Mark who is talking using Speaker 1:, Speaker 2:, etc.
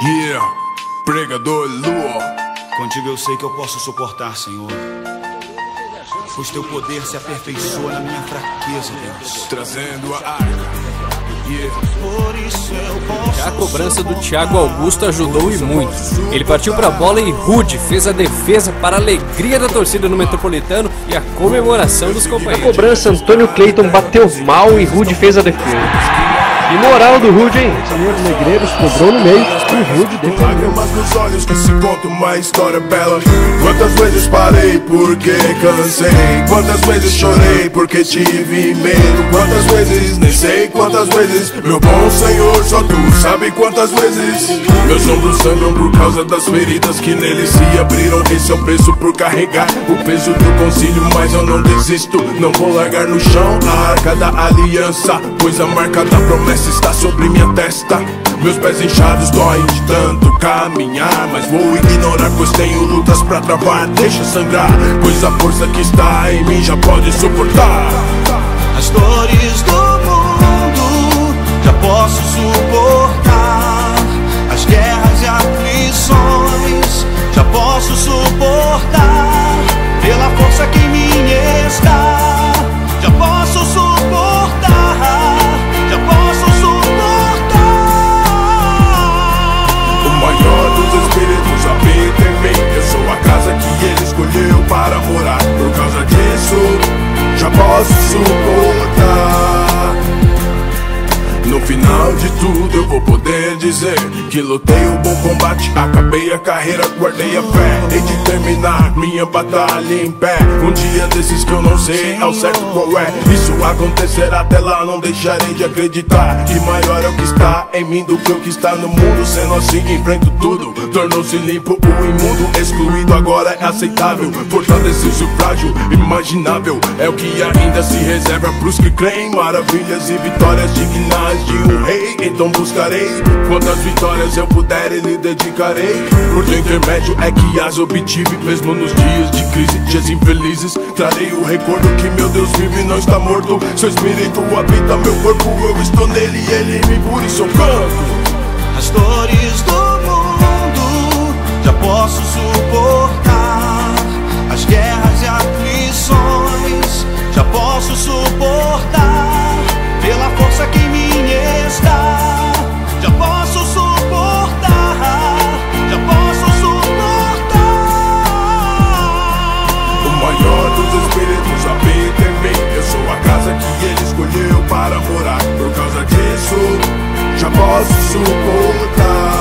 Speaker 1: Yeah, pregador Lua. Contigo eu sei que eu posso suportar, Senhor, pois teu poder se aperfeiçoa na minha fraqueza, Deus. Trazendo a arca.
Speaker 2: A cobrança do Thiago Augusto ajudou e muito. Ele partiu para a bola e Rude fez a defesa para a alegria da torcida no Metropolitano e a comemoração dos companheiros.
Speaker 3: Na cobrança, Antônio Cleiton bateu mal e Rude fez a defesa. E moral do Rude, hein? O senhor Negreiros cobrou no meio e o Rude defendeu.
Speaker 1: Lágrimas nos olhos que se conta uma história bela. Quantas vezes parei porque cansei. Quantas vezes chorei porque tive medo. Quantas vezes, nem sei quantas vezes. Meu bom Senhor, só tu sabe quantas vezes. Meus ombros sangram por causa das feridas que neles se abriram. Esse é o preço por carregar o peso do concílio. Mas eu não desisto, não vou largar no chão a arca da aliança, pois a marca da promessa está sobre minha testa. Meus pés inchados doem de tanto caminhar, mas vou ignorar, pois tenho lutas pra travar. Deixa sangrar, pois a força que está em mim já pode suportar
Speaker 4: as dores do mundo. Já posso suportar as guerras e aflições. Já posso suportar pela força que em mim está. Já posso suportar. Já posso suportar.
Speaker 1: O maior dos espíritos habita em mim. Eu sou a casa que ele escolheu para morar. Por causa disso, já posso suportar. No final de tudo eu vou poder dizer que lutei o bom combate, acabei a carreira, guardei a fé. Hei de terminar minha batalha em pé. Um dia desses que eu não sei ao certo qual é. Isso acontecerá, até lá não deixarei de acreditar que maior é o que está em mim do que o que está no mundo. Sendo assim enfrento tudo, tornou-se limpo o imundo. Excluído agora é aceitável, fortaleceu-se o frágil, imaginável. É o que ainda se reserva pros que creem. Maravilhas e vitórias dignas de um rei, então buscarei. Quantas vitórias eu puder e lhe dedicarei. Por teu intermédio é que as obtive, mesmo nos dias de crise, dias infelizes. Trarei o recordo que meu Deus vive e não está morto. Seu espírito habita meu corpo, eu estou nele e ele me por isso eu canto.
Speaker 4: As dores do mundo já posso suportar. As guerras e aflições já posso suportar pela força que em mim está. Já posso suportar. Já posso suportar.
Speaker 1: O maior dos espíritos habita em mim. Eu sou a casa que ele escolheu para morar. Por causa disso, já posso suportar.